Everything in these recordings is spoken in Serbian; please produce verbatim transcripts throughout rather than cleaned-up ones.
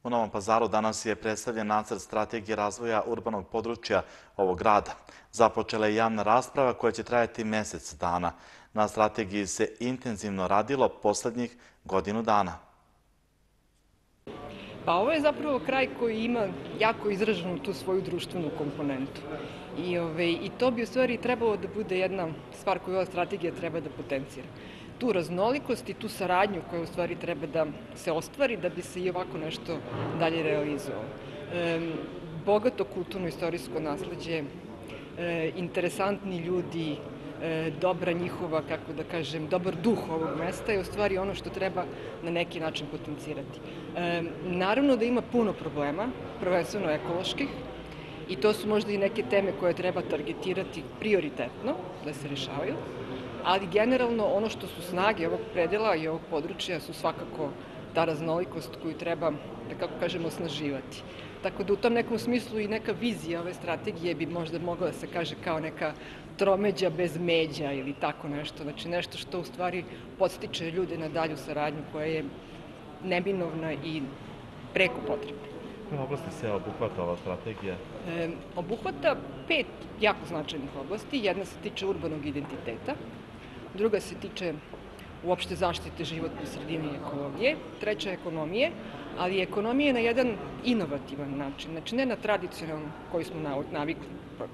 U Novom Pazaru danas je predstavljen nacrt strategije razvoja urbanog područja ovog grada. Započela je javna rasprava koja će trajati mjesec dana. Na strategiji se intenzivno radilo poslednjih godinu dana. Pa ovo je zapravo kraj koji ima jako izraženu tu svoju društvenu komponentu. I, ove, i to bi u stvari trebalo da bude jedna stvar koju ova strategija treba da potencira. Tu raznolikost i tu saradnju koja u stvari treba da se ostvari da bi se i ovako nešto dalje realizovalo. E, bogato kulturno-istorijsko nasleđe, e, interesantni ljudi, e, dobra njihova, kako da kažem, dobar duh ovog mesta je u stvari ono što treba na neki način potencirati. E, naravno da ima puno problema, prvenstveno ekoloških, i to su možda i neke teme koje treba targetirati prioritetno da se rešavaju, ali generalno ono što su snage ovog predela i ovog područja su svakako ta raznolikost koju treba, da kako kažemo, osnaživati. Tako da u tom nekom smislu i neka vizija ove strategije bi možda mogla da se kaže kao neka tromeđa bez međa ili tako nešto. Znači nešto što u stvari podstiče ljude na dalju saradnju koja je neminovna i preko potrebna. Koje oblasti se obuhvata ova strategija? E, obuhvata pet jako značajnih oblasti. Jedna se tiče urbanog identiteta, druga se tiče uopšte zaštite životne sredine i ekologije, treća je ekonomije, ali ekonomije na jedan inovativan način, znači ne na tradicionalno koji smo navikli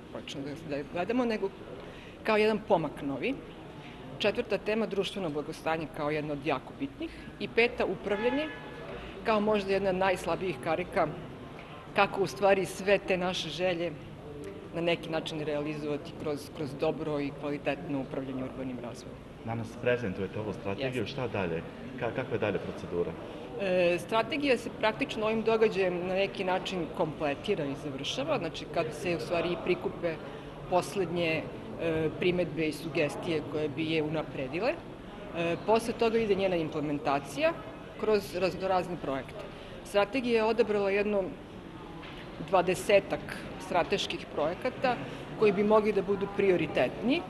da gledamo, nego kao jedan pomak novi. Četvrta tema, društveno blagostanje kao jedna od jako bitnih i peta, upravljanje, kao možda jedna od najslabijih karika kako u stvari sve te naše želje na neki način realizovati kroz, kroz dobro i kvalitetno upravljanje urbanim razvojem. Danas prezentujete ovu strategiju, šta dalje? Kakva je dalje procedura? E, strategija se praktično ovim događajem na neki način kompletira i završava, znači kad se u stvari prikupe poslednje e, primetbe i sugestije koje bi je unapredile. E, posle toga ide njena implementacija kroz raznorazne projekte. Strategija je odabrala jedno dvadesetak strateških projekata koji bi mogli da budu prioritetni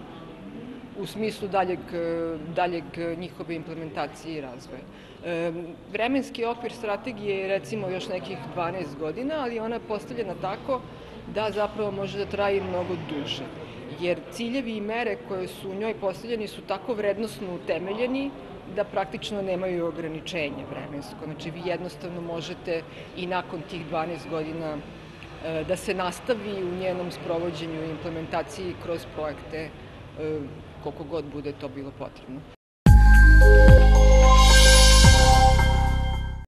u smislu daljeg, daljeg njihove implementacije i razvoja. E, vremenski okvir strategije je recimo još nekih dvanaest godina, ali ona je postavljena tako da zapravo može da traje mnogo duže. Jer ciljevi i mere koje su u njoj postavljeni su tako vrednosno utemeljeni da praktično nemaju ograničenje vremensko. Znači vi jednostavno možete i nakon tih dvanaest godina da se nastavi u njenom sprovođenju i implementaciji kroz projekte koliko god bude to bilo potrebno.